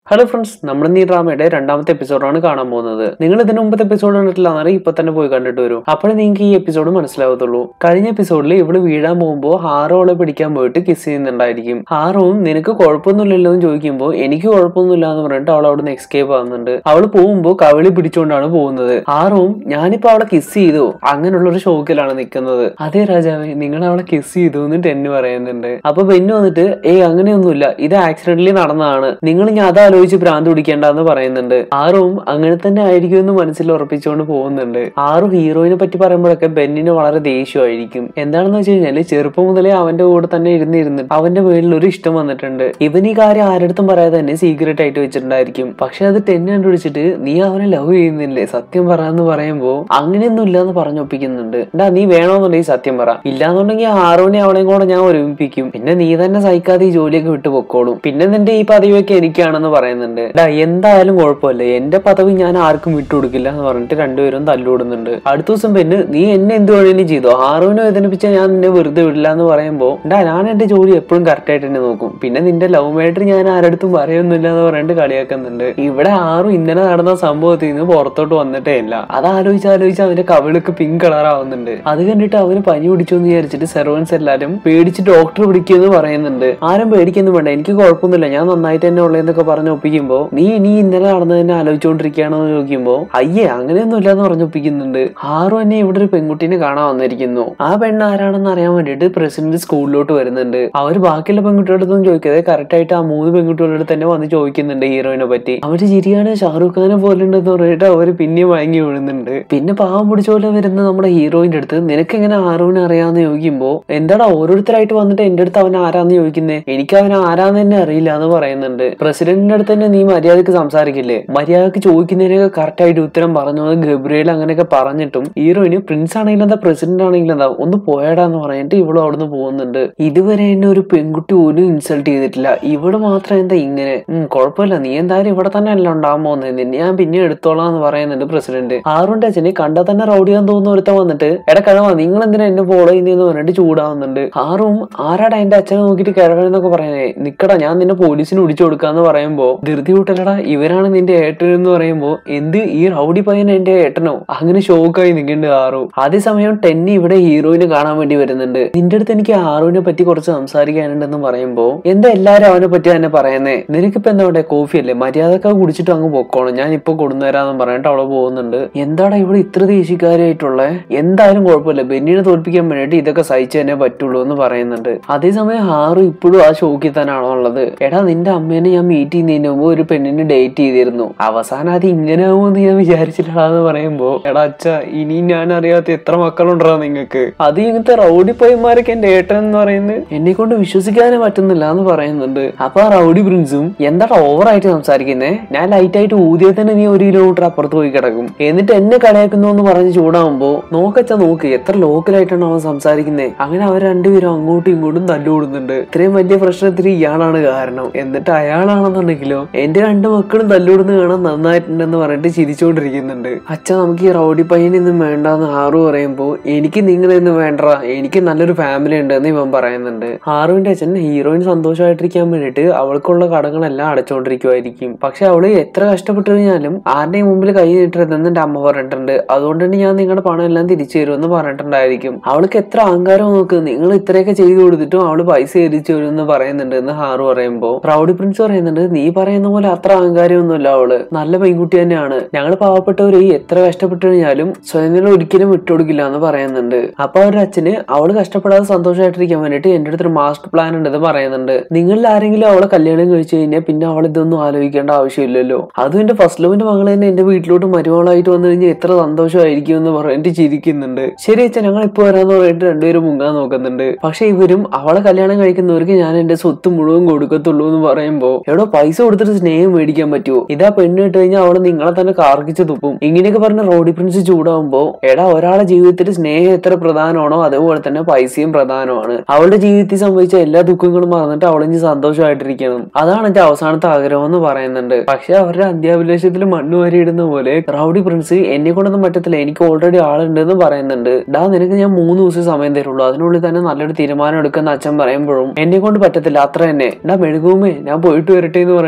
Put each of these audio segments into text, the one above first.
Hello friends, നമ്മൾ ഈ ഡ്രാമയുടെ രണ്ടാമത്തെ എപ്പിസോഡാണ് കാണാൻ പോകുന്നത്. നിങ്ങൾ ഇതിന് മുമ്പത്തെ എപ്പിസോഡ് കണ്ടിട്ടില്ലാന്ന് ഇപ്പൊ തന്നെ പോയി കണ്ടിട്ട് വരും. അപ്പോഴേ നിങ്ങൾക്ക് ഈ എപ്പിസോഡ് മനസ്സിലാവത്തുള്ളൂ. കഴിഞ്ഞ എപ്പിസോഡിൽ ഇവള് വീഴാൻ പോകുമ്പോൾ ഹാറോ അവളെ പിടിക്കാൻ പോയിട്ട് കിസ് ചെയ്യുന്നുണ്ടായിരിക്കും. ഹാറോവും നിനക്ക് കുഴപ്പമൊന്നുമില്ലല്ലോ എന്ന് ചോദിക്കുമ്പോൾ എനിക്ക് കുഴപ്പമൊന്നുമില്ല എന്ന് പറഞ്ഞിട്ട് അവൾ അവിടെ നിന്ന് എസ്കേപ്പ് ആവുന്നുണ്ട്. അവള് പോകുമ്പോൾ കവിളി പിടിച്ചുകൊണ്ടാണ് പോകുന്നത്. ഹാറോവും ഞാനിപ്പോ അവളെ കിസ് ചെയ്തു അങ്ങനെയുള്ള ഒരു ഷോക്കിലാണ് നിൽക്കുന്നത്. അതേ രാജാവേ, നിങ്ങൾ അവളെ കിസ് ചെയ്തു എന്ന് ടെന്ന് പറയുന്നുണ്ട്. അപ്പൊ ബെന്നു വന്നിട്ട് അങ്ങനെയൊന്നുമില്ല, ഇത് ആക്സിഡന്റലി നടന്നതാണ്, നിങ്ങൾ ഞാൻ ആലോചിച്ച് ഭ്രാന്ത് പിടിക്കേണ്ടെന്ന് പറയുന്നുണ്ട്. ആറും അങ്ങനെ തന്നെ ആയിരിക്കും എന്ന് മനസ്സിൽ ഉറപ്പിച്ചുകൊണ്ട് പോകുന്നുണ്ട്. ആറും ഹീറോയിനെ പറ്റി പറയുമ്പോഴൊക്കെ ബെന്നിന് വളരെ ദേഷ്യമായിരിക്കും. എന്താണെന്ന് വെച്ച് കഴിഞ്ഞാല് ചെറുപ്പം മുതലേ അവന്റെ കൂടെ തന്നെ ഇരുന്നിട്ട് അവന്റെ മേളിൽ ഒരു ഇഷ്ടം വന്നിട്ടുണ്ട്. ഇവൻ ഈ കാര്യം ആരടുത്തും പറയാതെ തന്നെ സീക്രട്ട് ആയിട്ട് വെച്ചിട്ടുണ്ടായിരിക്കും. പക്ഷെ അത് ടെന്ന് കണ്ടുപിടിച്ചിട്ട് നീ അവനെ ലവ് ചെയ്യുന്നില്ലേ, സത്യം പറയാന്ന് പറയുമ്പോ അങ്ങനെയൊന്നും ഇല്ലാന്ന് പറഞ്ഞൊപ്പിക്കുന്നുണ്ട്. നീ വേണമെന്നുണ്ടെങ്കിൽ സത്യം പറ, ഇല്ലാന്നുണ്ടെങ്കിൽ ആറോനെ അവളെയും കൂടെ ഞാൻ ഒരുമിപ്പിക്കും, പിന്നെ നീ തന്നെ സഹിക്കാതെ ഈ ജോലിയൊക്കെ വിട്ടു പൊക്കോളും, പിന്നെ നിന്റെ ഈ പദവിയൊക്കെ എനിക്കാണെന്ന് പറയുന്നുണ്ട്. എന്തായാലും കുഴപ്പമില്ല, എന്റെ പദവി ഞാൻ ആർക്കും വിട്ടുകൊടുക്കില്ല എന്ന് പറഞ്ഞിട്ട് രണ്ടുപേരും തല്ലുകൂടുന്നുണ്ട്. അടുത്ത ദിവസം പിന്നെ നീ എന്നെ എന്ത് വേണേലും ചെയ്തോ, ആറുവിനെ വേദനിപ്പിച്ചാൽ ഞാൻ നിന്നെ വെറുതെ വിടില്ല എന്ന് പറയുമ്പോ ഞാൻ എന്റെ ജോലി എപ്പോഴും കറക്റ്റ് ആയിട്ട് തന്നെ നോക്കും, പിന്നെ നിന്റെ ലവ് മാറ്റർ ഞാൻ ആരടുത്തും പറയൊന്നുമില്ല എന്ന് പറഞ്ഞിട്ട് കളിയാക്കുന്നുണ്ട്. ഇവിടെ ആറും ഇന്നലെ നടന്ന സംഭവത്തിൽ നിന്ന് പുറത്തോട്ട് വന്നിട്ടേ ഇല്ല. അതാലോചിച്ച് അവന്റെ കവിളൊക്കെ പിങ്ക് കളർ ആവുന്നുണ്ട്. അത് കണ്ടിട്ട് അവന് പനി പിടിച്ചു എന്ന് വിചാരിച്ചിട്ട് സെർവൻസ് എല്ലാരും പേടിച്ച് ഡോക്ടർ പിടിക്കുമെന്ന് പറയുന്നുണ്ട്. ആരും പേടിക്കൊന്നും വേണ്ട, എനിക്ക് കുഴപ്പമൊന്നുമില്ല, ഞാൻ നന്നായിട്ട് തന്നെ ഉള്ളതെന്നൊക്കെ പറഞ്ഞ് ഒപ്പിക്കുമ്പോ നീ ഇന്നലെ നടന്നതിനെ ആലോചിച്ചുകൊണ്ടിരിക്കുകയാണെന്ന് ചോദിക്കുമ്പോ അങ്ങനെയൊന്നും ഇല്ലാന്ന് പറഞ്ഞൊപ്പിക്കുന്നുണ്ട്. ആറും എന്നെ ഇവിടെ ഒരു പെൺകുട്ടീനെ കാണാൻ വന്നിരിക്കുന്നു. ആ പെണ്ണ് ആരാണെന്ന് അറിയാൻ വേണ്ടിയിട്ട് പ്രസിഡന്റ് സ്കൂളിലോട്ട് വരുന്നുണ്ട്. അവര് ബാക്കിയുള്ള പെൺകുട്ടികളടുത്തൊന്നും ചോദിക്കാതെ കറക്റ്റ് ആയിട്ട് ആ 3 പെൺകുട്ടികളുടെ തന്നെ വന്ന് ചോദിക്കുന്നുണ്ട് ഹീറോയിനെ പറ്റി. അവര് ചിരിയാണ് ഷാറൂഖ് ഖാനെ പോലെ ഉണ്ടെന്ന് പറഞ്ഞിട്ട് അവര് പിന്നെ വാങ്ങി വീഴുന്നുണ്ട്. പിന്നെ പാവം പിടിച്ച പോലെ വരുന്ന നമ്മുടെ ഹീറോയിന്റെ അടുത്ത് നിനക്ക് എങ്ങനെ ആറുവിനെ അറിയാന്ന് ചോദിക്കുമ്പോ എന്താടാ ഓരോരുത്തരായിട്ട് വന്നിട്ട് എന്റെ അടുത്ത് അവൻ ആരാന്ന് ചോദിക്കുന്നേ, എനിക്ക് അവൻ ആരാന്ന് തന്നെ അറിയില്ല എന്ന് പറയുന്നുണ്ട്. പ്രസിഡന്റിന്റെ അടുത്ത് തന്നെ നീ മര്യാദക്ക് സംസാരിക്കില്ലേ, മര്യാദക്ക് ചോദിക്കുന്നതിനൊക്കെ കറക്റ്റ് ആയിട്ട് ഉത്തരം പറഞ്ഞു. ഗബ്രിയേൽ അങ്ങനെയൊക്കെ പറഞ്ഞിട്ടും ഹീറോയിന് പ്രിൻസ് ആണെങ്കിലും എന്താ പ്രസിഡന്റ് ആണെങ്കിലും എന്താ ഒന്ന് പോയാടാന്ന് പറഞ്ഞിട്ട് ഇവളും അവിടുന്ന് പോകുന്നുണ്ട്. ഇതുവരെ എന്നെ ഒരു പെൺകുട്ടി പോലും ഇൻസൾട്ട് ചെയ്തിട്ടില്ല, ഇവിടെ മാത്രം എന്താ ഇങ്ങനെ, കുഴപ്പമില്ല, നീ എന്തായാലും ഇവിടെ തന്നെ അല്ല ഉണ്ടാകാൻ പോകുന്നത്, നിന്നെ ഞാൻ പിന്നെ എടുത്തോളാം എന്ന് പറയുന്നുണ്ട് പ്രസിഡന്റ്. ആറുണ്ട് അച്ഛനെ കണ്ടാൽ തന്നെ റൗഡിയാന്ന് തോന്നുന്ന ഒരുത്തം വന്നിട്ട് കിഴവാ നിങ്ങൾ എന്തിനാ എന്നെ ഫോളോ ചെയ്യുന്നതെന്ന് പറഞ്ഞിട്ട് ചൂടാവുന്നുണ്ട്. ആറും ആരാടാ എന്റെ അച്ഛനെ നോക്കിയിട്ട് കിഴവെന്നൊക്കെ പറയുന്നേ, നിക്കടാ ഞാൻ നിന്നെ പോലീസിന് പിടിച്ചു കൊടുക്കാന്ന് പറയുമ്പോ ധൃതി കൂട്ടലടാ ഇവരാണ് നിന്റെ ഏട്ടൻ എന്ന് പറയുമ്പോ എന്ത് ഈ റൗഡി പയ്യൻ എന്റെ ഏട്ടനോ, അങ്ങനെ ഷോക്കായി നിൽക്കേണ്ട ആറു. അതേസമയം ടെന്നി ഇവിടെ ഹീറോയിനെ കാണാൻ വേണ്ടി വരുന്നുണ്ട്. നിന്റെ അടുത്ത് എനിക്ക് ആറുവിനെ പറ്റി കുറച്ച് സംസാരിക്കാനുണ്ടെന്ന് പറയുമ്പോ എന്താ എല്ലാരും അവനെ പറ്റി തന്നെ പറയുന്നേ, നിനക്കിപ്പോ എന്താ ഇവിടെ കോഫി അല്ലേ, മര്യാദക്കാ കുടിച്ചിട്ട് അങ്ങ് പൊക്കോണം, ഞാൻ ഇപ്പൊ കൊടുന്നുതരാന്ന് പറഞ്ഞിട്ട് അവളെ പോകുന്നുണ്ട്. എന്താടാ ഇവിടെ ഇത്ര ദേഷ്യക്കാരായിട്ടുള്ള, എന്തായാലും കുഴപ്പമില്ല, ബെന്നിനെ തോൽപ്പിക്കാൻ വേണ്ടിയിട്ട് ഇതൊക്കെ സഹിച്ചു തന്നെ പറ്റുള്ളൂ എന്ന് പറയുന്നുണ്ട്. അതേസമയം ഹാറു ഇപ്പോഴും ആ ഷോക്കിൽ തന്നെയാണോ ഉള്ളത്. എടാ നിന്റെ അമ്മേനെ ഞാൻ മീറ്റ് ചെയ്യുന്നതിന് മുമ്പ് ഒരു പെണ്ണിനെ ഡേറ്റ് ചെയ്തിരുന്നു, അവസാനം അത് ഇങ്ങനെ ആവുമെന്ന് ഞാൻ വിചാരിച്ചിട്ടാന്ന് പറയുമ്പോ എടാ അച്ഛ ഇനി ഞാൻ അറിയാത്ത എത്ര മക്കളുണ്ടാ നിങ്ങൾക്ക്, അത് ഇങ്ങനത്തെ റൗഡി പയ്യന്മാരൊക്കെ എന്റെ ഏട്ടൻ എന്ന് പറയുന്നത് എന്നെ കൊണ്ട് വിശ്വസിക്കാനേ പറ്റുന്നില്ല എന്ന് പറയുന്നുണ്ട്. അപ്പൊ ആ റൗഡി പ്രിൻസും എന്താടാ ഓവറായിട്ട് സംസാരിക്കുന്നേ, ഞാൻ ലൈറ്റ് ആയിട്ട് ഊതിയെ തന്നെ നീ 1 കിലോമീറ്റർ അപ്പുറത്ത് പോയി കിടക്കും, എന്നിട്ട് എന്നെ കളിയാക്കുന്നു എന്ന് പറഞ്ഞ് ചൂടാവുമ്പോ നോക്കച്ചാ നോക്ക് എത്ര ലോക്കലായിട്ടാണ് അവൻ സംസാരിക്കുന്നത്. അങ്ങനെ അവർ രണ്ടുപേരും അങ്ങോട്ടും ഇങ്ങോട്ടും തല്ലുകൂടുന്നുണ്ട്. ഇത്രയും വലിയ പ്രശ്നത്തിന് ഇയാളാണ് കാരണം, എന്നിട്ട് അയാളാണെന്നുണ്ടെങ്കിലോ എന്റെ 2 മക്കളും തല്ലുകൂടുന്ന കാണാൻ നന്നായിട്ടുണ്ടെന്ന് പറഞ്ഞിട്ട് ചിരിച്ചോണ്ടിരിക്കുന്നുണ്ട്. അച്ഛാ നമുക്ക് ഈ റൗഡി പയ്യനൊന്നും വേണ്ടെന്ന് ഹാറു പറയുമ്പോ എനിക്ക് നിങ്ങളൊന്നും വേണ്ട, എനിക്ക് നല്ലൊരു ഫാമിലി ഉണ്ടെന്ന് ഇവൻ പറയുന്നുണ്ട്. ഹാറുവിന്റെ അച്ഛൻ ഹീറോയിൻ സന്തോഷമായിട്ടിരിക്കാൻ വേണ്ടിയിട്ട് അവൾക്കുള്ള കടങ്ങളെല്ലാം അടച്ചോണ്ടിരിക്കുമായിരിക്കും. പക്ഷെ അവള് എത്ര കഷ്ടപ്പെട്ടു കഴിഞ്ഞാലും ആരുടെയും മുമ്പിൽ കൈ നീട്ടരുതെന്ന് എന്റെ അമ്മ പറഞ്ഞിട്ടുണ്ട്, അതുകൊണ്ട് തന്നെ ഞാൻ നിങ്ങളുടെ പണം എല്ലാം തിരിച്ചു തരുമെന്ന് പറഞ്ഞിട്ടുണ്ടായിരിക്കും. അവൾക്ക് എത്ര അഹങ്കാരം നോക്ക്, നിങ്ങൾ ഇത്രയൊക്കെ ചെയ്തു കൊടുത്തിട്ടും അവള് പൈസ തിരിച്ചു തരും എന്ന് പറയുന്നുണ്ട് എന്ന് ഹാറു പറയുമ്പോ റൗഡി പ്രിൻസ് പറയുന്നുണ്ട് നീ പറയുന്ന പോലെ അത്ര അഹങ്കാരമൊന്നുമില്ല, അവള് നല്ല പെൺകുട്ടി തന്നെയാണ്, ഞങ്ങൾ പാവപ്പെട്ടവര് എത്ര കഷ്ടപ്പെട്ടു കഴിഞ്ഞാലും സ്വയം ഒരിക്കലും വിട്ടുകൊടുക്കില്ല എന്ന് പറയുന്നുണ്ട്. അപ്പൊ അവരുടെ അച്ഛന് അവള് കഷ്ടപ്പെടാതെ സന്തോഷമായിട്ടിരിക്കാൻ വേണ്ടിട്ട് എന്റെ അടുത്തൊരു മാസ്റ്റർ പ്ലാൻ ഉണ്ടെന്ന് പറയുന്നുണ്ട്. നിങ്ങളിൽ ആരെങ്കിലും അവളെ കല്യാണം കഴിച്ചു കഴിഞ്ഞാൽ പിന്നെ അവൾ ഇതൊന്നും ആലോചിക്കേണ്ട ആവശ്യമില്ലല്ലോ, അതും എന്റെ ഫസ്റ്റ് ലവിന്റെ മകളെ തന്നെ എന്റെ വീട്ടിലോട്ട് മരുമകളായിട്ട് വന്നു കഴിഞ്ഞാൽ എത്ര സന്തോഷമായിരിക്കും എന്ന് പറഞ്ഞിട്ട് ചിരിക്കുന്നുണ്ട്. ശരി അച്ഛൻ ഞങ്ങൾ ഇപ്പൊ വരാന്ന് പറഞ്ഞിട്ട് രണ്ടുപേരും മുങ്ങാൻ നോക്കുന്നുണ്ട്. പക്ഷെ ഇവരും അവളെ കല്യാണം കഴിക്കുന്നവർക്ക് ഞാൻ എന്റെ സ്വത്ത് മുഴുവൻ കൊടുക്കത്തുള്ളൂ എന്ന് പറയുമ്പോ എടോ പൈസ കൊടുത്തിട്ട് സ്നേഹം മേടിക്കാൻ പറ്റുമോ, ഇതാ പെണ്ണ് ഇട്ട് കഴിഞ്ഞാൽ അവള് നിങ്ങളെ തന്നെ കാർക്കിച്ച് തുപ്പും, ഇങ്ങനെയൊക്കെ പറഞ്ഞ റോഡി പ്രിൻസ് ചൂടാവുമ്പോ എടാ ഒരാളെ ജീവിതത്തിൽ സ്നേഹം എത്ര പ്രധാനമാണോ അതുപോലെ തന്നെ പൈസയും പ്രധാനമാണ്. അവളുടെ ജീവിതത്തിൽ സംഭവിച്ച എല്ലാ ദുഃഖങ്ങളും മറന്നിട്ട് അവളിഞ്ഞ് സന്തോഷമായിട്ടിരിക്കണം, അതാണ് എന്റെ അവസാനത്തെ ആഗ്രഹം എന്ന് പറയുന്നുണ്ട്. പക്ഷെ അവരുടെ അത്യാഭിലാഷത്തിൽ മണ്ണ് വരിയിടുന്ന പോലെ റൗഡി പ്രിൻസ് എന്നെ കൊണ്ടൊന്നും പറ്റത്തില്ല, എനിക്ക് ഓൾറെഡി ആളുണ്ട് എന്ന് പറയുന്നുണ്ട്. ഡാ നിനക്ക് ഞാൻ 3 ദിവസം സമയം തരുള്ളൂ, അതിനുള്ളിൽ തന്നെ നല്ലൊരു തീരുമാനം എടുക്കുന്ന അച്ഛൻ പറയുമ്പോഴും എന്നെ കൊണ്ട് പറ്റത്തില്ല, അത്ര തന്നെ. ഡാ മെഴുകുമേ ഞാൻ പോയിട്ട് വരട്ടെ എന്ന് പറയുന്നത്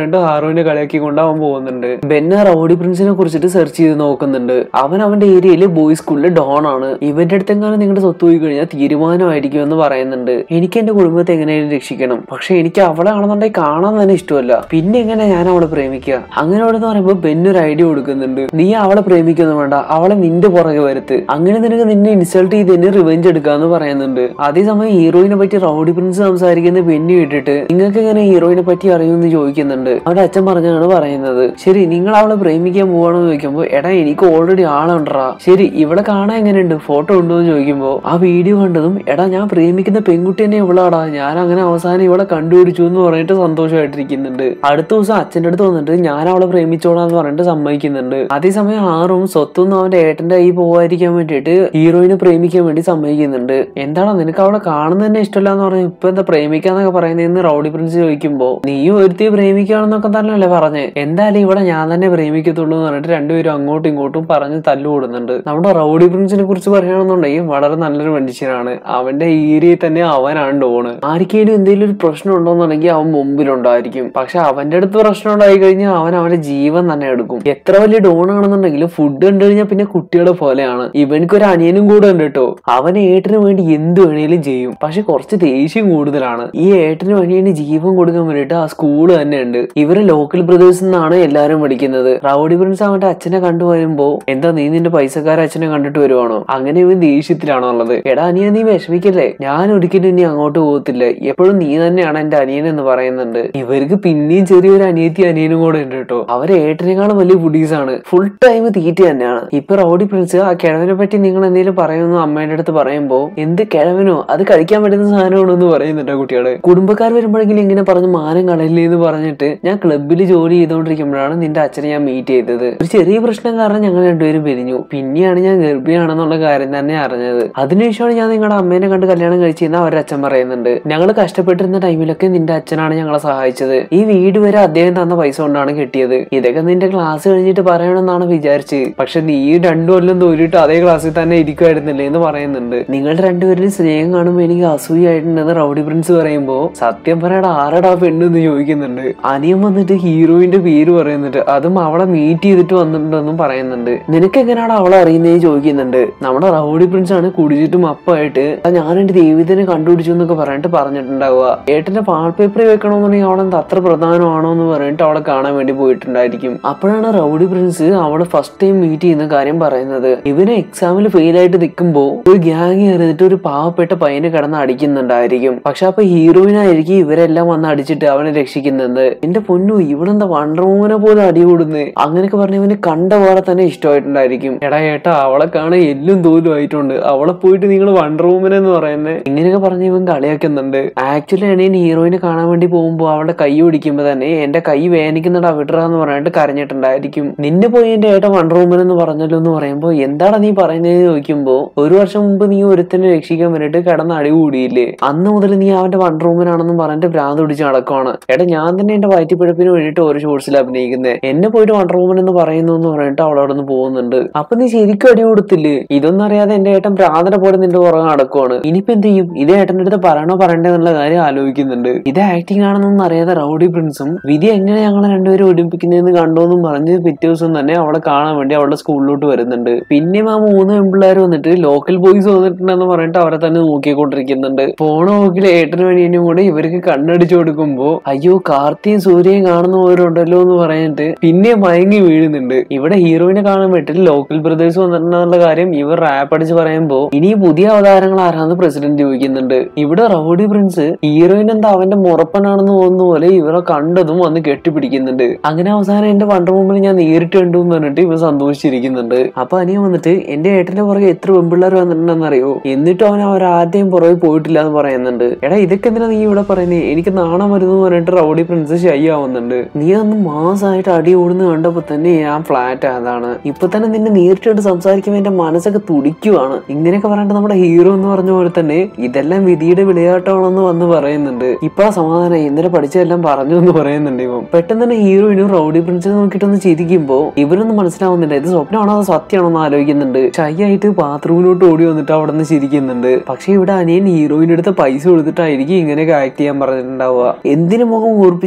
പറഞ്ഞിട്ട് ഹാറുവിനെ കളിയാക്കിക്കൊണ്ട് അവൻ പോകുന്നുണ്ട്. ബെന്ന റൗഡി പ്രിൻസിനെ കുറിച്ചിട്ട് സെർച്ച് ചെയ്ത് നോക്കുന്നുണ്ട്. അവൻ അവന്റെ ഏരിയയില് ബോയ്സ് സ്കൂളിലെ ഡോൺ ആണ്. ഇവന്റെ അടുത്തെങ്ങാനും നിങ്ങളുടെ സ്വത്ത് പോയി കഴിഞ്ഞാൽ തീരുമാനമായിരിക്കും എന്ന് പറയുന്നുണ്ട്. എനിക്ക് എന്റെ കുടുംബത്തെ എങ്ങനെയും രക്ഷിക്കണം, പക്ഷെ എനിക്ക് അവളെ ആണെന്നുണ്ടെങ്കിൽ കാണാൻ തന്നെ ഇഷ്ടമല്ല, പിന്നെ എങ്ങനെ ഞാൻ അവളെ പ്രേമിക്കുക? അങ്ങനെ അവിടെ എന്ന് പറയുമ്പോൾ ബെന്നൊരു ഐഡിയ കൊടുക്കുന്നുണ്ട്. നീ അവളെ പ്രേമിക്കൊന്നും വേണ്ട, അവളെ നിന്റെ പുറകെ വരുത്ത്, അങ്ങനെ നിനക്ക് നിന്നെ ഇൻസൾട്ട് ചെയ്ത് തന്നെ റിവെഞ്ച് എടുക്കാന്ന് പറയുന്നുണ്ട്. അതേസമയം ഹീറോയിനെ പറ്റി റൗഡി പ്രിൻസ് സംസാരിക്കുന്ന ബെന്നി കേട്ടിട്ട് നിങ്ങൾക്ക് എങ്ങനെ ഹീറോയിനെ പറ്റി അറിയുമെന്ന് ചോദിക്കുന്നുണ്ട്. അവരുടെ അച്ഛൻ പറഞ്ഞാണ് പറയുന്നത്. ശരി, നിങ്ങൾ അവളെ പ്രേമിക്കാൻ പോവാണെന്ന് ചോദിക്കുമ്പോൾ എടാ എനിക്ക് ഓൾറെഡി ആളുണ്ടാ, ശരി ഇവളെ കാണാൻ എങ്ങനെയുണ്ട്, ഫോട്ടോ ഉണ്ടോ എന്ന് ചോദിക്കുമ്പോൾ ആ വീഡിയോ കണ്ടതും എടാ ഞാൻ പ്രേമിക്കുന്ന പെൺകുട്ടി തന്നെ ഇവളാടാ, ഞാൻ അങ്ങനെ അവസാനം ഇവളെ കണ്ടുപിടിച്ചു എന്ന് പറഞ്ഞിട്ട് സന്തോഷമായിട്ടിരിക്കുന്നുണ്ട്. അടുത്ത ദിവസം അച്ഛൻ്റെ അടുത്ത് വന്നിട്ട് ഞാൻ അവളെ പ്രേമിച്ചോളാന്ന് പറഞ്ഞിട്ട് സമ്മതിക്കുന്നുണ്ട്. അതേസമയം ആറും സ്വത്തൊന്നും അവന്റെ ഏട്ടന്റെ കൈ പോവാതിരിക്കാൻ വേണ്ടിയിട്ട് ഹീറോയിനെ പ്രേമിക്കാൻ വേണ്ടി സമ്മതിക്കുന്നുണ്ട്. എന്താണ് നിനക്ക് അവളെ കാണുന്നത് തന്നെ ഇഷ്ടമല്ല എന്ന് പറഞ്ഞു ഇപ്പൊ എന്താ പ്രേമിക്കാന്നൊക്കെ പറയുന്നതെന്ന് റൗഡി പ്രിൻസ് ചോദിക്കുമ്പോൾ നീയും ഒരുത്തി പ്രേമിക്കുകയാണെന്നൊക്കെ തന്നെയല്ലേ പറഞ്ഞേ, എന്തായാലും ഇവിടെ ഞാൻ തന്നെ പ്രേമിക്കത്തുള്ളൂ എന്ന് പറഞ്ഞിട്ട് രണ്ടുപേരും അങ്ങോട്ടും ഇങ്ങോട്ടും പറഞ്ഞ് തല്ലുകൂടുന്നുണ്ട്. നമ്മുടെ റൗഡി പ്രിൻസിനെ കുറിച്ച് പറയുകയാണെന്നുണ്ടെങ്കിൽ വളരെ നല്ലൊരു മനുഷ്യനാണ്. അവന്റെ ഏരിയയിൽ തന്നെ അവനാണ് ഡോണ്. ആർക്കെങ്കിലും എന്തെങ്കിലും ഒരു പ്രശ്നം ഉണ്ടോന്നുണ്ടെങ്കിൽ അവൻ മുമ്പിലുണ്ടായിരിക്കും. പക്ഷെ അവന്റെ അടുത്ത് പ്രശ്നം ഉണ്ടായി കഴിഞ്ഞാൽ അവൻ അവന്റെ ജീവൻ തന്നെ എടുക്കും. എത്ര വലിയ ഡോണാണെന്നുണ്ടെങ്കിലും ഫുഡ് കണ്ടു കഴിഞ്ഞാൽ പിന്നെ കുട്ടികളെ പോലെയാണ്. ഇവനക്കൊരു അനിയനും കൂടെ ഉണ്ട് കേട്ടോ. അവന് ഏട്ടന് വേണ്ടി എന്ത് വേണേലും ചെയ്യും, പക്ഷെ കുറച്ച് ദേഷ്യം കൂടുതലാണ്. ഈ ഏട്ടന് വേണ്ടി ജീവൻ കൊടുക്കാൻ വേണ്ടിയിട്ട് ആ സ്കൂള് തന്നെ ഉണ്ട്. ഇവര് ലോക്കൽ ബ്രദേഴ്സ് എന്നാണ് എല്ലാരും വിളിക്കുന്നത്. റൗഡി പ്രിൻസ് അവന്റെ അച്ഛനെ കണ്ടുവരുമ്പോ എന്താ നീ നിന്റെ പൈസക്കാര അച്ഛനെ കണ്ടിട്ട് വരുവാണോ, അങ്ങനെ ഇവൻ ദേഷ്യത്തിലാണോ ഉള്ളത്. എടാ അനിയ നീ വിഷമിക്കല്ലേ, ഞാൻ ഒരിക്കലും ഇനി അങ്ങോട്ട് പോകത്തില്ല, എപ്പോഴും നീ തന്നെയാണ് എന്റെ അനിയൻ എന്ന് പറയുന്നുണ്ട്. ഇവർക്ക് പിന്നെയും ചെറിയൊരു അനിയനും കൂടെ ഉണ്ട് കേട്ടോ. അവരെ ഏട്ടനേക്കാളും വലിയ ഫുഡീസാണ്, ഫുൾ ടൈം തീറ്റ തന്നെയാണ്. ഇപ്പൊ റൗഡി പ്രിൻസ് ആ കിഴവനെ പറ്റി നിങ്ങൾ എന്തെങ്കിലും പറയുമെന്ന് അമ്മേന്റെ അടുത്ത് പറയുമ്പോ എന്ത് കിഴവനോ, അത് കഴിക്കാൻ പറ്റുന്ന സാധനമാണോ എന്ന് പറയുന്നുണ്ട് കുട്ടികള്. കുടുംബക്കാർ വരുമ്പോഴെങ്കിലും ഇങ്ങനെ പറഞ്ഞ് മാനം കളയില്ലേ എന്ന് പറഞ്ഞിട്ട് ഞാൻ ക്ലബിൽ ജോലി ചെയ്തുകൊണ്ടിരിക്കുമ്പോഴാണ് നിന്റെ അച്ഛനെ ഞാൻ മീറ്റ് ചെയ്തത്. ഒരു ചെറിയ പ്രശ്നം കാരണം ഞങ്ങൾ രണ്ടുപേരും പിരിഞ്ഞു. പിന്നെയാണ് ഞാൻ ഗർഭിണിയാണെന്നുള്ള കാര്യം തന്നെ അറിഞ്ഞത്. അതിനുശേഷമാണ് ഞാൻ നിങ്ങളുടെ അമ്മേനെ കണ്ട് കല്യാണം കഴിച്ചെന്ന് അവരുടെ അച്ഛൻ പറയുന്നുണ്ട്. ഞങ്ങൾ കഷ്ടപ്പെട്ടിരുന്ന ടൈമിലൊക്കെ നിന്റെ അച്ഛനാണ് ഞങ്ങളെ സഹായിച്ചത്. ഈ വീട് വരെ അദ്ദേഹം തന്ന പൈസ കൊണ്ടാണ് കിട്ടിയത്. ഇതൊക്കെ നിന്റെ ക്ലാസ് കഴിഞ്ഞിട്ട് പറയണമെന്നാണ് വിചാരിച്ച്, പക്ഷെ നീ 2 കൊല്ലം തോരിട്ട് അതേ ക്ലാസ്സിൽ തന്നെ ഇരിക്കുമായിരുന്നില്ലേ എന്ന് പറയുന്നുണ്ട്. നിങ്ങളുടെ രണ്ടുപേരും സ്നേഹം കാണുമ്പോൾ എനിക്ക് അസൂയായിട്ടുണ്ടെന്ന് റൗഡി പ്രിൻസ് പറയുമ്പോ സത്യം പറയടാ ആരടാ പെണ്ണെന്ന് ചോദിക്കുന്നുണ്ട്. അനിയൻ വന്നിട്ട് ഹീറോയിന്റെ പേര് പറയുന്നുണ്ട്, അതും അവളെ മീറ്റ് ചെയ്തിട്ട് വന്നിട്ടുണ്ടെന്നും പറയുന്നുണ്ട്. നിനക്ക് എങ്ങനെയാണ് അവളെ അറിയുന്നതെന്ന് ചോദിക്കുന്നുണ്ട്. നമ്മുടെ റൗഡി പ്രിൻസ് ആണ് കുടിച്ചിട്ടും അപ്പായിട്ട് ഞാൻ എന്റെ ദൈവത്തിനെ കണ്ടുപിടിച്ചു എന്നൊക്കെ പറഞ്ഞിട്ട് പറഞ്ഞിട്ടുണ്ടാവുക. ഏട്ടന്റെ വാൾപേപ്പർ വെക്കണമെന്നുണ്ടെങ്കിൽ അവളെന്താ അത്ര പ്രധാനമാണോ എന്ന് പറഞ്ഞിട്ട് അവളെ കാണാൻ വേണ്ടി പോയിട്ടുണ്ടായിരിക്കും. അപ്പോഴാണ് റൗഡി പ്രിൻസ് അവളെ ഫസ്റ്റ് ടൈം മീറ്റ് ചെയ്യുന്ന കാര്യം പറയുന്നത്. ഇവന് എക്സാമിൽ ഫെയിൽ ആയിട്ട് നിൽക്കുമ്പോ ഒരു ഗ്യാങ് കയറിയിട്ട് ഒരു പാവപ്പെട്ട പയ്യനെ കിടന്ന് അടിക്കുന്നുണ്ടായിരിക്കും. പക്ഷെ അപ്പൊ ഹീറോയിനായിരിക്കും ഇവരെല്ലാം വന്ന് അടിച്ചിട്ട് അവനെ രക്ഷിക്കുന്നത്. എന്റെ പൊന്നു ഇവളെന്താ വണ്ടർ വുമനെ പോലെ അടികൂടുന്നത് അങ്ങനെയൊക്കെ പറഞ്ഞ ഇവന് കണ്ട പോലെ തന്നെ ഇഷ്ടമായിട്ടുണ്ടായിരിക്കും. എടാ ഏട്ടാ അവളെ കാണാൻ എല്ലും തോലും ആയിട്ടുണ്ട്, അവളെ പോയിട്ട് നിങ്ങൾ വണ്ടർ വുമൻ എന്ന് പറയുന്നത് ഇങ്ങനെയൊക്കെ പറഞ്ഞ് ഇവൻ കളിയാക്കുന്നുണ്ട്. ആക്ച്വലി അണിയൻ ഹീറോയിനെ കാണാൻ വേണ്ടി പോകുമ്പോ അവളുടെ കൈ പിടിക്കുമ്പോ തന്നെ എന്റെ കൈ വേദനിക്കുന്നുണ്ട് വിടറാന്ന് പറഞ്ഞിട്ട് കരഞ്ഞിട്ടുണ്ടായിരിക്കും. നിന്നെ പോയി എന്റെ ഏട്ടൻ വണ്ടർ വുമൻ എന്ന് പറഞ്ഞല്ലോ എന്ന് പറയുമ്പോ എന്താണ് നീ പറയുന്നത് ചോദിക്കുമ്പോ 1 വർഷം മുമ്പ് നീ ഒരുത്തനെ രക്ഷിക്കാൻ വേണ്ടിട്ട് കിടന്ന് അടികൂടിയില്ലേ, അന്ന് മുതൽ നീ അവന്റെ വണ്ടർ വുമൻ ആണെന്ന് പറഞ്ഞിട്ട് ഭ്രാന്ത് പിടിച്ച് നടക്കുവാണ്. എടാ ഞാൻ തന്നെ എന്റെ വയറ്റിപ്പിഴപ്പിന് വേണ്ടിട്ട് ഓരോ ഷോർട്സിൽ അഭിനയിക്കുന്നത്, എന്നെ പോയിട്ട് വണ്ടർ വുമൻ എന്ന് പറയുന്നു എന്ന് പറഞ്ഞിട്ട് അവളവിടെ നിന്ന് പോകുന്നുണ്ട്. അപ്പൊ നീ ശരിക്കും അടി കൊടുത്തില്ലേ? ഇതൊന്നും അറിയാതെ എന്റെ ഏട്ടൻ ഭ്രാന്തനെ പോലെ നിന്റെ പുറകെ നടക്കുവാണ്. ഇനിയിപ്പോ എന്ത് ചെയ്യും? ഇതേ ഏട്ടന്റെ അടുത്ത് പറയണോ പറയണ്ടേ എന്നുള്ള കാര്യം ആലോചിക്കുന്നുണ്ട്. ഇത് ആക്ടിങ് ആണെന്നൊന്നും അറിയാതെ റൗഡി പ്രിൻസും വിധി എങ്ങനെ ഞങ്ങളെ രണ്ടുപേരും ഒരുമിപ്പിക്കുന്നതെന്ന് കണ്ടോന്നും പറഞ്ഞ് പിറ്റേ ദിവസം തന്നെ അവളെ കാണാൻ വേണ്ടി അവളുടെ സ്കൂളിലോട്ട് വരുന്നുണ്ട്. പിന്നെയും ആ 3 പെൺപിള്ളേർ വന്നിട്ട് ലോക്കൽ ബോയ്സ് വന്നിട്ടുണ്ടെന്ന് പറഞ്ഞിട്ട് അവരെ തന്നെ നോക്കിക്കൊണ്ടിരിക്കുന്നുണ്ട്. പോണ നോക്കില് ഏട്ടന് വേണ്ടിയും കൂടെ ഇവർക്ക് കണ്ണടിച്ചു കൊടുക്കുമ്പോ അയ്യോ കാർത്തിയും സൂര്യയും കാണുന്നവരുണ്ടല്ലോ എന്ന് പറഞ്ഞിട്ട് പിന്നെ മയങ്ങി വീഴുന്നുണ്ട്. ഇവിടെ ഹീറോയിനെ കാണാൻ വേണ്ടിട്ട് ലോക്കൽ ബ്രദേഴ്സ് വന്നിട്ടുണ്ടെന്നുള്ള കാര്യം ഇവർ റാപ്പ് അടിച്ച് പറയുമ്പോ ഇനി പുതിയ അവതാരങ്ങൾ ആരാന്ന് പ്രസിഡന്റ് ചോദിക്കുന്നുണ്ട്. ഇവിടെ റൗഡി പ്രിൻസ് ഹീറോയിൻ എന്താ അവന്റെ മുറപ്പനാണെന്ന് തോന്നുന്ന പോലെ ഇവരെ കണ്ടതും വന്ന് കെട്ടിപ്പിടിക്കുന്നുണ്ട്. അങ്ങനെ അവസാനം എന്റെ വണ്ടർ വുമൻ ഞാൻ നേരിട്ട് കണ്ടു എന്ന് പറഞ്ഞിട്ട് ഇവർ സന്തോഷിച്ചിരിക്കുന്നുണ്ട്. അപ്പൊ അനിയൻ വന്നിട്ട് എന്റെ ഏട്ടന്റെ പുറകെ എത്ര പെൺപിള്ളേർ വന്നിട്ടുണ്ടെന്ന് അറിയോ, എന്നിട്ടും അവരാദ്യം പുറകെ പോയിട്ടില്ല എന്ന് പറയുന്നുണ്ട്. എടാ ഇതൊക്കെ എന്തിനാ നീ ഇവിടെ പറയുന്നത്, എനിക്ക് നാണം വരുന്നു പറഞ്ഞിട്ട് റൗഡി പ്രിൻസ് ഷൈ ആവുന്നുണ്ട്. നീ അന്ന് മാസമായിട്ട് അടി ഓടുന്ന കണ്ടപ്പോ തന്നെ ഞാൻ ഫ്ലാറ്റ് ആയതാണ്, ഇപ്പൊ തന്നെ നിന്നെ നേരിട്ട് സംസാരിക്കുമ്പോ എന്റെ മനസ്സൊക്കെ തുടിക്കുവാണ്. ഇങ്ങനെയൊക്കെ പറഞ്ഞിട്ട് നമ്മുടെ ഹീറോ എന്ന് പറഞ്ഞ പോലെ തന്നെ ഇതെല്ലാം വിധിയുടെ വിളയാട്ടമാണെന്ന് വന്ന് പറയുന്നുണ്ട്. ഇപ്പൊ ആ സമാധാനം ഇന്നലെ പഠിച്ചതെല്ലാം പറഞ്ഞു എന്ന് പറയുന്നുണ്ട്. ഇവൻ പെട്ടെന്ന് തന്നെ ഹീറോയിനും റൗഡി പ്രിൻസിനെ നോക്കിയിട്ടൊന്ന് ചിരിക്കുമ്പോ ഇവരൊന്നും മനസ്സിലാവുന്നില്ല ഇത് സ്വപ്നമാണോ അതോ സത്യമാണോ എന്ന് ആലോചിക്കുന്നുണ്ട്. ഷൈ ആയിട്ട് ബാത്റൂമിലോട്ട് ഓടി വന്നിട്ട് അവിടെ നിന്ന് ചിരിക്കുന്നുണ്ട്. പക്ഷെ ഇവിടെ അനിയൻ ഹീറോയിന്റെ അടുത്ത് പൈസ കൊടുത്തിട്ടായിരിക്കും ഇങ്ങനെയൊക്കെ ആക്ട് ചെയ്യാൻ പറഞ്ഞിട്ടുണ്ടാവുക. എന്തിനു മുഖം ഓർപ്പിച്ചു വെക്കുന്ന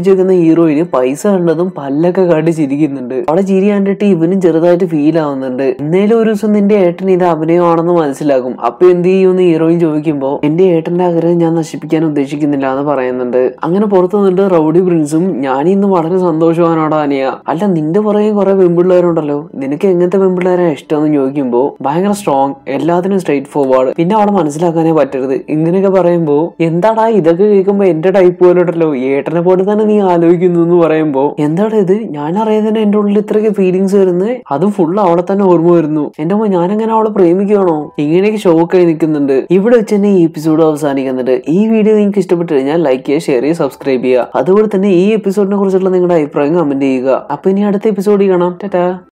ഹീറോയിന് പൈസ കണ്ടതും പല്ലൊക്കെ കാട്ടി ചിരിക്കുന്നുണ്ട്. അവളെ ചിരി കണ്ടിട്ട് ഇവനും ചെറുതായിട്ട് ഫീൽ ആവുന്നുണ്ട്. ഇന്നേലും ഒരു ദിവസം നിന്റെ ഏട്ടൻ ഇത് അഭിനയമാണെന്ന് മനസ്സിലാകും, അപ്പൊ എന്ത് ചെയ്യുമെന്ന് ഹീറോയിൻ ചോദിക്കുമ്പോ എന്റെ ഏട്ടന്റെ ആഗ്രഹം ഞാൻ നശിപ്പിക്കാൻ ഉദ്ദേശിക്കുന്നില്ല എന്ന് പറയുന്നുണ്ട്. അങ്ങനെ പുറത്തു നിന്നിട്ട് റൗഡി പ്രിൻസും ഞാനിന്ന് വളരെ സന്തോഷവാനോടാ അനിയ, അല്ല നിന്റെ പുറകെ കുറെ പെൺപിള്ളേരുണ്ടല്ലോ, നിനക്ക് എങ്ങനത്തെ പെൺപിള്ളേരെ ഇഷ്ടമെന്ന് ചോദിക്കുമ്പോ ഭയങ്കര സ്ട്രോങ്, എല്ലാത്തിനും സ്ട്രേറ്റ് ഫോർവേഡ്, പിന്നെ അവളെ മനസ്സിലാക്കാനേ പറ്റരുത്, ഇങ്ങനെയൊക്കെ പറയുമ്പോ എന്താടാ ഇതൊക്കെ കേൾക്കുമ്പോ എന്റെ ടൈപ്പ് പോലുണ്ടല്ലോ, ഏട്ടനെ പോലെ തന്നെ നീ ആലോചിക്കുന്നു എന്ന് പറയുമ്പോ എന്താടാ ഇത്, ഞാൻ അറിയാതെ തന്നെ എന്റെ ഉള്ളിൽ ഇത്രയൊക്കെ ഫീലിങ്സ് വരുന്നത്, അതും ഫുൾ അവളെ തന്നെ ഓർമ്മ വരുന്നു, എന്റെ അമ്മ ഞാനെങ്ങനെ അവളെ പ്രേമിക്കുകയാണോ, ഇങ്ങനെയൊക്കെ ഷോക്കായി നിൽക്കുന്നുണ്ട്. ഇവിടെ വെച്ച് തന്നെ ഈ എപ്പിസോഡ് അവസാനിക്കുന്നുണ്ട്. ഈ വീഡിയോ നിങ്ങൾക്ക് ഇഷ്ടപ്പെട്ടു കഴിഞ്ഞാൽ ലൈക്ക് ചെയ്യുക, ഷെയർ ചെയ്യുക, സബ്സ്ക്രൈബ് ചെയ്യുക. അതുപോലെ തന്നെ ഈ എപ്പിസോഡിനെ കുറിച്ചുള്ള നിങ്ങളുടെ അഭിപ്രായം കമന്റ് ചെയ്യുക. അപ്പൊ ഇനി അടുത്ത എപ്പിസോഡിൽ കാണാം. ടാറ്റാ.